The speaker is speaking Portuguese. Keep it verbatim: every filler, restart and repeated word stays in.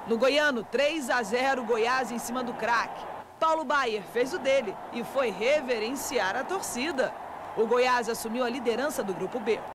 No Goiano, três a zero, Goiás em cima do craque. Paulo Baier fez o dele e foi reverenciar a torcida. O Goiás assumiu a liderança do Grupo B.